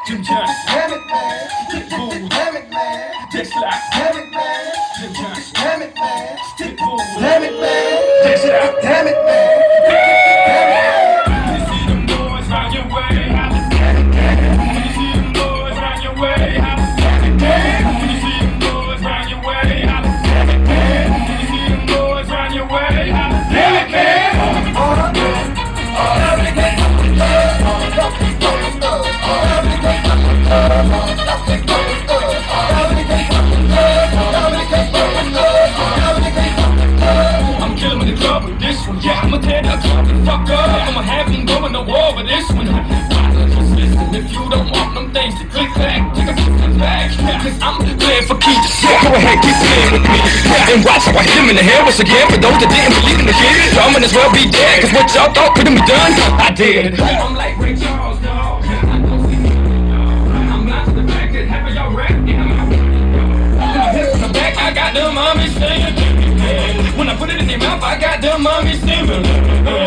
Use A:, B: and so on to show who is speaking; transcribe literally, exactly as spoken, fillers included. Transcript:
A: Jim Johnson,
B: damn it, man.
A: Pitbull,
B: Damn it, man.
A: Dex Lock,
B: Damn it, man.
A: Jim Johnson,
B: Damn it, man.
A: Pitbull,
B: Damn it, man.
A: Dex Lock,
B: Damn it, man. Damn it, man.
A: you see them boys round your way, when you see them boys round your way, when you see them boys round your way, when you see them boys round your way, damn it, man.
B: All I know, all I know,
A: I'm killing with the club with this one, yeah, I'ma tear the club and fuck up. I'ma have him going to war with this one. Just listen, if you don't want them things to click back, take a click back, cause I'm playing for keeps. Yeah, go ahead, keep playing with me. Yeah, and watch how I hit him in the head once again. For those that didn't believe in the kid, y'all might as well be dead, cause what y'all thought couldn't be done, I did. I'm like Ray Charles, dog. I don't see me, dog. I'm blind to the fact that half of y'all rap, yeah. When I hit from the back, I got the mommy singing. When I put it in their mouth, I got the mommy singing.